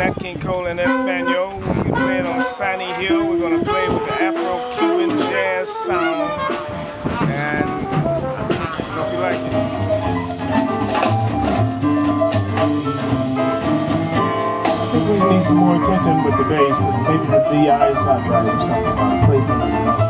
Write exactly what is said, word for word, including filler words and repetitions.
Nat King Cole in Espanol. We're playing on Sunny Hill. We're going to play with the Afro-Cuban jazz sound. And hope you like it. I think we need some more attention with the bass. Maybe the D I is not right or something. Uh, placement.